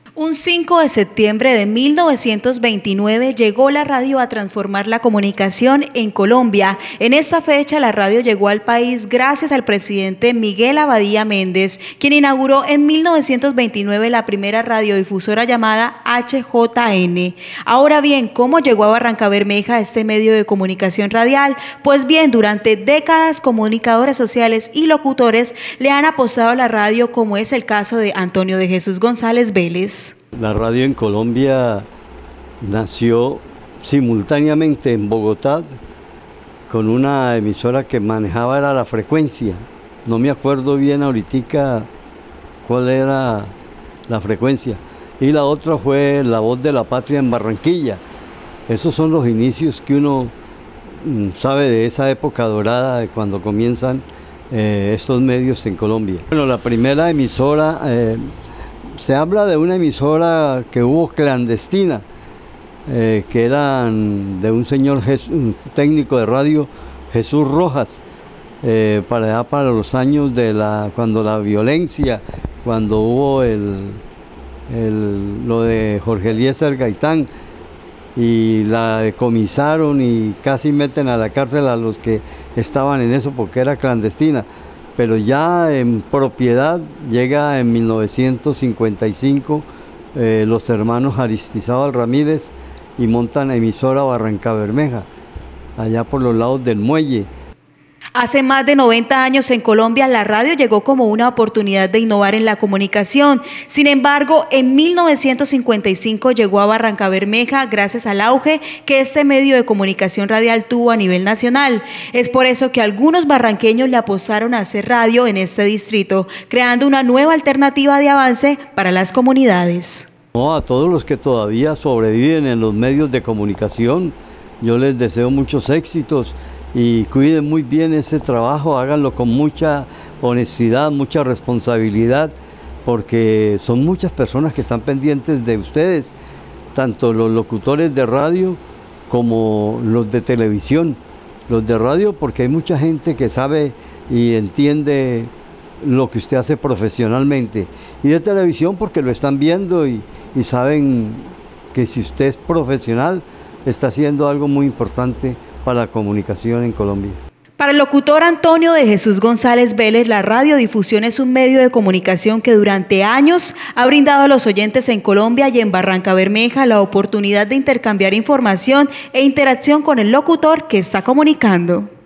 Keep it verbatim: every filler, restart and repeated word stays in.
Un cinco de septiembre de mil novecientos veintinueve llegó la radio a transformar la comunicación en Colombia. En esta fecha la radio llegó al país gracias al presidente Miguel Abadía Méndez, quien inauguró en mil novecientos veintinueve la primera radiodifusora llamada H J N. Ahora bien, ¿cómo llegó a Barrancabermeja este medio de comunicación radial? Pues bien, durante décadas comunicadores sociales y locutores le han apostado a la radio, como es el caso de Antonio de Jesús González Vélez. La radio en Colombia nació simultáneamente en Bogotá con una emisora que manejaba era la frecuencia. No me acuerdo bien ahorita cuál era la frecuencia. Y la otra fue La Voz de la Patria en Barranquilla. Esos son los inicios que uno sabe de esa época dorada, de cuando comienzan eh, estos medios en Colombia. Bueno, la primera emisora... Eh, Se habla de una emisora que hubo clandestina, eh, que eran de un señor Jesús, un técnico de radio, Jesús Rojas, eh, para allá para los años de la, cuando la violencia, cuando hubo el, el, lo de Jorge Eliezer Gaitán, y la decomisaron y casi meten a la cárcel a los que estaban en eso porque era clandestina. Pero ya en propiedad llega en mil novecientos cincuenta y cinco eh, los hermanos Aristizábal Ramírez y montan emisora Barrancabermeja, allá por los lados del muelle. Hace más de noventa años en Colombia la radio llegó como una oportunidad de innovar en la comunicación. Sin embargo, en mil novecientos cincuenta y cinco llegó a Barrancabermeja gracias al auge que este medio de comunicación radial tuvo a nivel nacional. Es por eso que algunos barranqueños le apostaron a hacer radio en este distrito, creando una nueva alternativa de avance para las comunidades. No, a todos los que todavía sobreviven en los medios de comunicación, yo les deseo muchos éxitos. Y cuiden muy bien ese trabajo, háganlo con mucha honestidad, mucha responsabilidad, porque son muchas personas que están pendientes de ustedes, tanto los locutores de radio como los de televisión. Los de radio porque hay mucha gente que sabe y entiende lo que usted hace profesionalmente, y de televisión porque lo están viendo y, y saben que si usted es profesional está haciendo algo muy importante para la comunicación en Colombia. Para el locutor Antonio de Jesús González Vélez, la radiodifusión es un medio de comunicación que durante años ha brindado a los oyentes en Colombia y en Barrancabermeja la oportunidad de intercambiar información e interacción con el locutor que está comunicando.